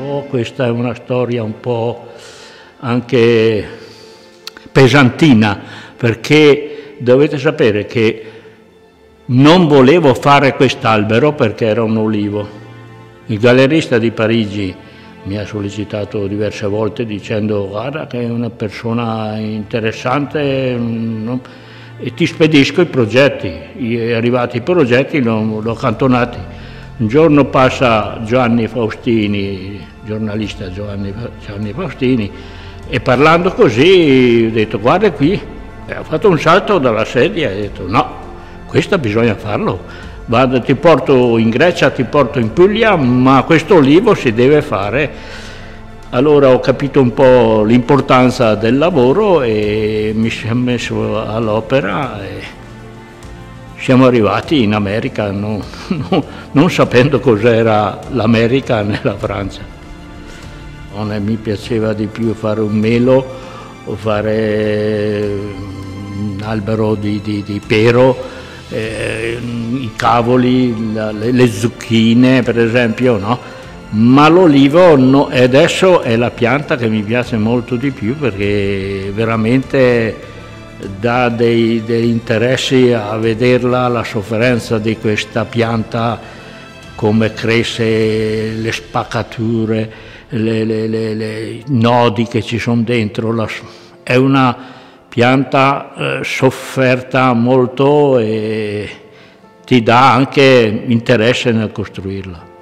però questa è una storia un po' anche pesantina, perché dovete sapere che non volevo fare quest'albero perché era un olivo. Il gallerista di Parigi mi ha sollecitato diverse volte dicendo: guarda che è una persona interessante e ti spedisco i progetti. Arrivati i progetti l'ho accantonati. Un giorno passa Giovanni Faustini, giornalista Giovanni Faustini, e parlando così ho detto: guarda qui, e ho fatto un salto dalla sedia e ho detto: no, questo bisogna farlo. Vado, ti porto in Grecia, ti porto in Puglia, ma questo olivo si deve fare. Allora ho capito un po' l'importanza del lavoro e mi sono messo all'opera e siamo arrivati in America non sapendo cos'era l'America né la Francia. Mi piaceva di più fare un melo o fare un albero di pero, i cavoli, le zucchine per esempio, no? Ma l'olivo no, e adesso è la pianta che mi piace molto di più perché veramente dà degli interessi a vederla, la sofferenza di questa pianta, come cresce, le spaccature, i nodi che ci sono dentro. È una pianta sofferta molto e ti dà anche interesse nel costruirla.